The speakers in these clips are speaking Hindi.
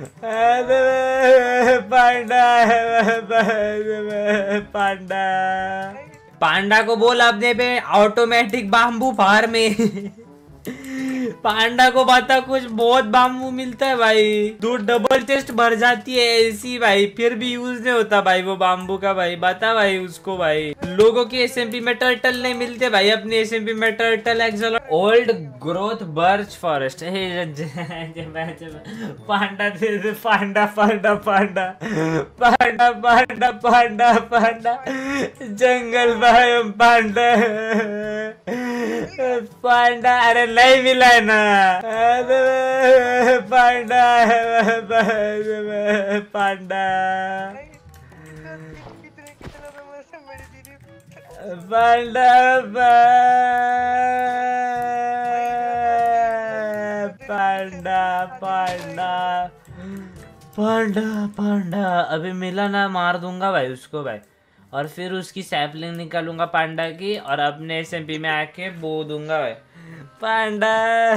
पांडा पांडा पांडा को बोल अपने पे ऑटोमेटिक बाम्बू फार्म में। पांडा को बता कुछ बहुत बाम्बू मिलता है भाई, दो डबल टेस्ट भर जाती है ऐसी भाई, फिर भी यूज नहीं होता भाई वो बाम्बू का भाई। बता भाई उसको भाई, लोगों के एसएमपी में टर्टल नहीं मिलते भाई, अपने एसएमपी में टर्टल एक्सल old growth birch forest. Panda दे दे, panda panda panda panda panda panda panda जंगल भाई पांडा पांडा। अरे नहीं मिला है ना पांडा panda panda panda panda panda पांडा। अभी मिला ना, मार दूंगा भाई उसको भाई, और फिर उसकी सैपलिंग निकालूंगा पांडा की और अपने एसएमपी में आके बो दूंगा भाई। पांडा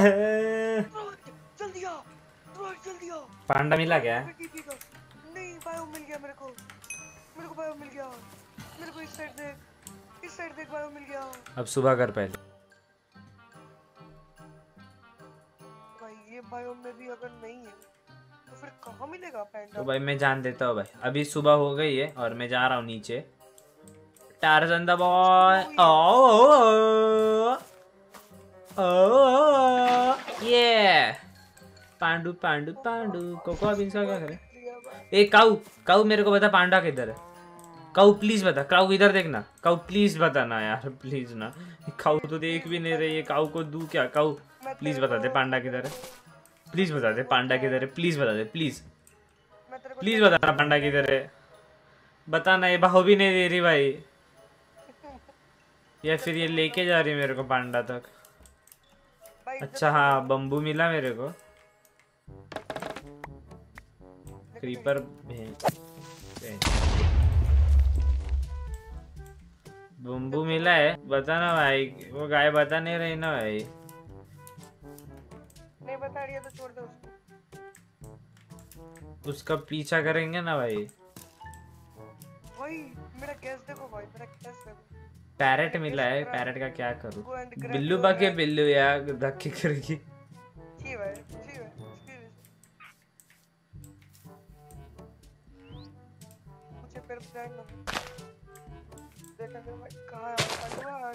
जल्दी आ, जल्दी आ। पांडा मिला क्या? नहीं, बायो मिल गया मेरे को बायो मिल गया मेरे को। इस साइड देख बायो मिल गया। अब सुबह कर पहले भाई, ये बायो में भी अगर नहीं है तो फिर कहाँ मिलेगा पैंडा? तो भाई मैं जान देता हूँ भाई, अभी सुबह हो गई है और मैं जा रहा हूँ नीचे। टार्जन द बॉय ये पांडू पांडू पांडू कोको। अब इनका क्या करे? ए काऊ मेरे को बता पांडा किधर है? काऊ प्लीज बता, काऊ इधर देखना, काऊ प्लीज बता ना यार, प्लीज ना। काऊ तो देख भी नहीं रही है, काऊ को दू क्या? काऊ प्लीज बता दे पांडा किधर है, प्लीज बता दे पांडा किधर है, प्लीज बता दे, प्लीज प्लीज बता पांडा किधर है, बताना। ये बाहु भी नहीं दे रही भाई, या फिर ये लेके जा रही है मेरे को पांडा तक। अच्छा हाँ, बम्बू मिला मेरे को, क्रीपर बम्बू मिला है। बताना भाई, वो गाय बता नहीं रही ना भाई। नहीं बता रही है तो छोड़ दो उसको। उसका पीछा करेंगे ना भाई। भाई मेरा गैस देखो भाई, मेरा गैस देखो। पैरेट मिला है, पैरेट का क्या करूं? बिल्लू बाके बिल्लू यार धक्के करेगी। जी भाई, जी भाई। मुझे फिर प्लान ना देखा कर भाई, कहां है पांडवा?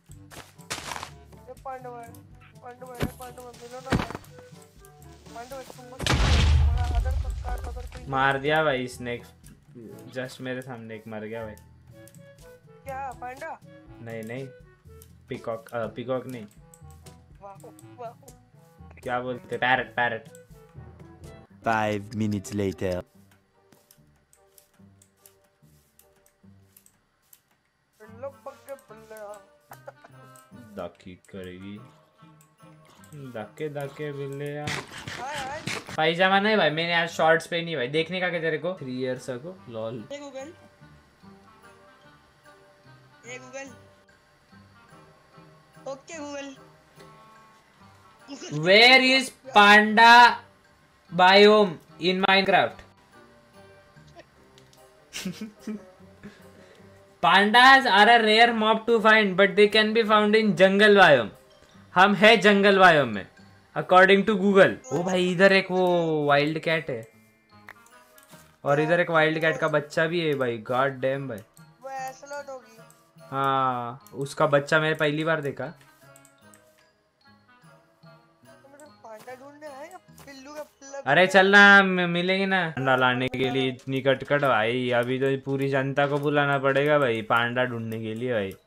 ये पांडवा मिलो ना पांडवा। तुम्हारा आदर सत्कार अगर कोई मार दिया भाई स्नेक, जस्ट मेरे सामने एक मर गया भाई। क्या पांडा? नहीं पिकॉक, पिकॉक नहीं, वाह वाह। क्या बोलते? पैरेट। 5 minutes later. धक्की करेगी, धक्के बिल्ले पायजामा नहीं भाई, मैंने आज शॉर्ट्स पहनी भाई। देखने का क्या तेरे को? 3 years ago lol. Google okay Google, Where is panda biome in Minecraft? Pandas are a rare mob to find, but they can be found in jungle biome. हम है जंगल बायोम में अकॉर्डिंग टू गूगल। ओ भाई इधर एक वो वाइल्ड कैट है, और इधर एक वाइल्ड कैट का बच्चा भी है भाई। गॉड डैम भाई, वो एसलोट होगी। हाँ उसका बच्चा मैंने पहली बार देखा। अरे चलना, मिलेंगे ना पांडा लाने के लिए। इतनी कटकट भाई, अभी तो पूरी जनता को बुलाना पड़ेगा भाई पांडा ढूंढने के लिए भाई।